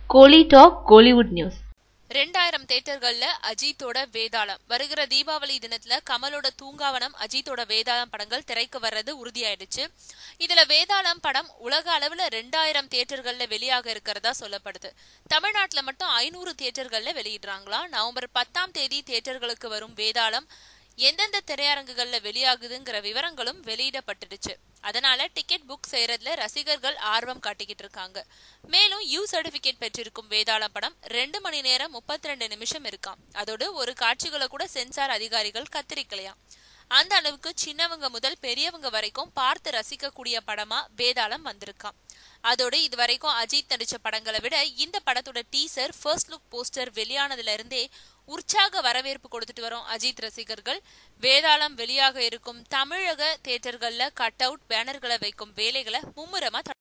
கோலி talk Kollywood news. 2000 தியேட்டர்கள்ல அஜித்தோட வேதாளம். வருகிற தீபாவளி தினத்துல கமலோட தூங்காவனம், அஜித்தோட வேதாளம் படங்கள் திரைக்கு வர்றது உறுதியாயிடுச்சு. இதுல வேதாளம் படம் உலக அளவுல 2000 தியேட்டர்கள்ல வெளியாக இருக்கிறதா சொல்லப்படுது. தமிழ்நாட்டுல மட்டும் 500 தியேட்டர்கள்ல வெளியிடுறாங்களாம். நவம்பர் 10ஆம் தேதி தியேட்டர்களுக்கு வரும் வேதாளம் எந்தெந்த திரையரங்குகள்ல வெளியாகுதுங்கிற விவரங்களும் வெளியிடப்பட்டுடுச்சு. அதனால டிக்கெட் புக் செய்யறதுல ரசிகர்கள் ஆர்வம் காட்டிக்கிட்டு இருக்காங்க. மேலும் யூ சர்டிபிகேட் பெற்றிருக்கும் வேதாளம் படம் 2 மணி நேரம் 32 நிமிஷம் இருக்காம். அதோடு ஒரு காட்சிகளை கூட சென்சார் அதிகாரிகள் கத்திரிக்கலையாம். அந்த அளவுக்கு சின்னவங்க முதல் பெரியவங்க வரைக்கும் பார்த்து ரசிக்க கூடிய படமா வேதாளம் வந்திருக்காம். அதோடு இதுவரைக்கும் அஜித் நடிச்ச படங்களை விட இந்த படத்தோட டீசர், ஃபர்ஸ்ட் லுக் போஸ்டர் வெளியானதுல இருந்தே உற்சாக வரவேற்பு கொடுத்துட்டு வரும் அஜித் ரசிகர்கள். வேதாளம் வெளியாக இருக்கும் தமிழக தியேட்டர்கள்ல கட் அவுட், பேனர்களை வைக்கும் வேலைகளை மும்முரமா